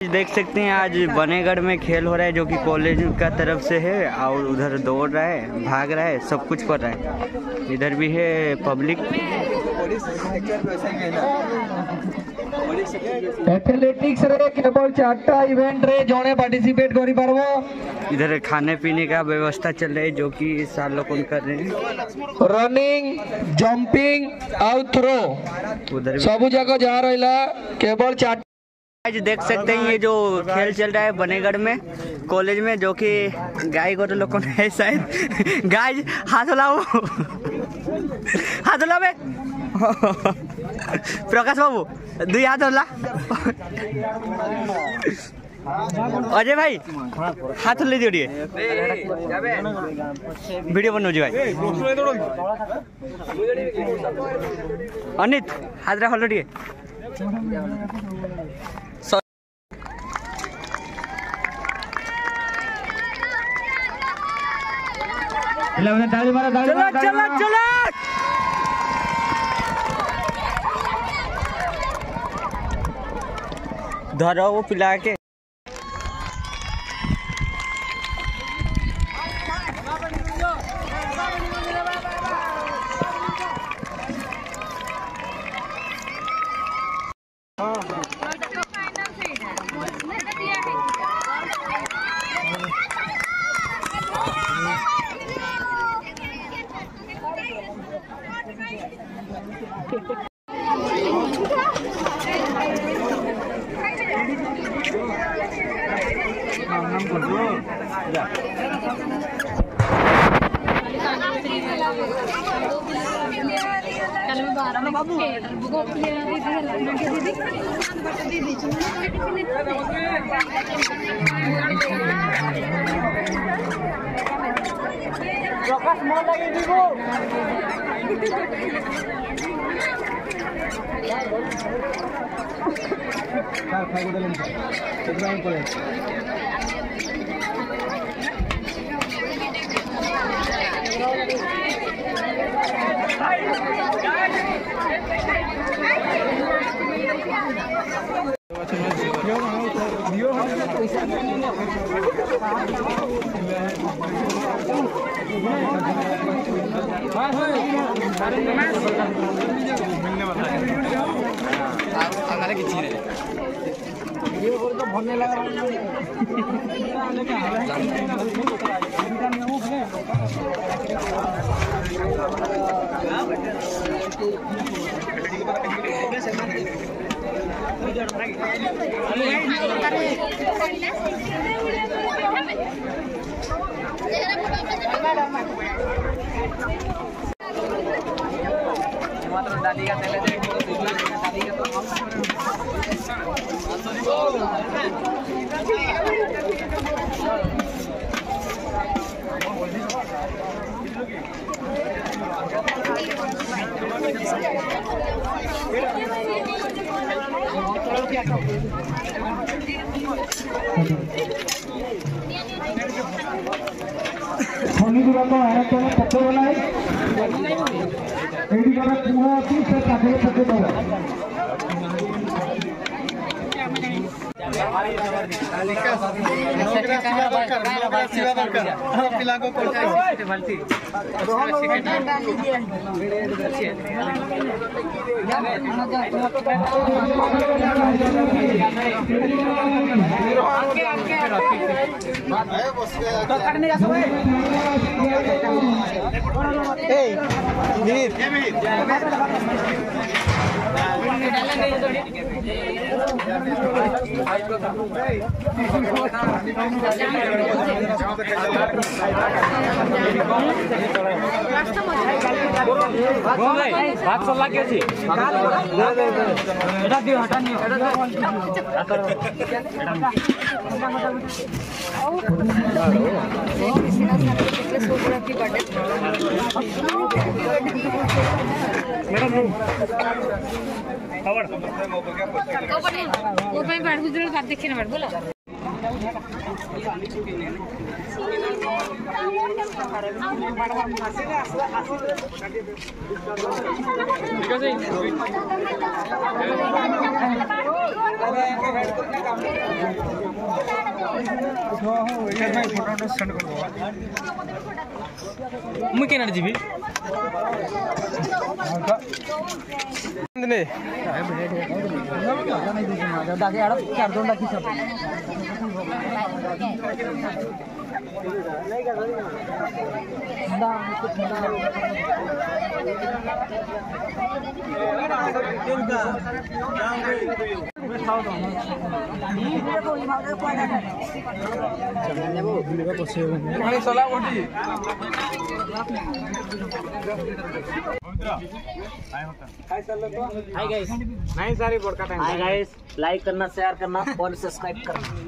देख सकते हैं आज बनेगढ़ में खेल हो रहा है जो कि कॉलेज का तरफ से है और उधर दौड़ रहा है, भाग रहा है, सब कुछ कर रहा है। इधर भी है पब्लिक। एथलेटिक्स रे केवल 4टा इवेंट रे जोने पार्टिसिपेट करि पारबो। इधर खाने पीने का व्यवस्था चल रहा है जो कि सार लोग कर रहे हैं। रनिंग, जंपिंग और थ्रो उधर सब जगह जहाँ रहिला केवल 4। आज देख सकते हैं ये जो खेल चल रहा है बनेगढ़ में कॉलेज में जो कि गाय गोटे लोग है शायद। गाय हाथ लाओ, हाथ ला बे प्रकाश बाबू दुई हाथ होला। अजय भाई हाथ ले दियो वीडियो बनाऊ भाई। अनित हाथ रा हल्लो टे चला धरो वो पिला के। प्रकाश मन लगे दीबो खाई देलेन एकदम करे भात सल्ला के छी एटा दियो हटा नियो मैडम खबर वो पे बैठ गुजर बात देखिए ना बैठ बोला ठीक है ମୁଁ କେନାଡେ ଯିବି हाय गाइस, लाइक करना, शेयर करना और सब्सक्राइब करना।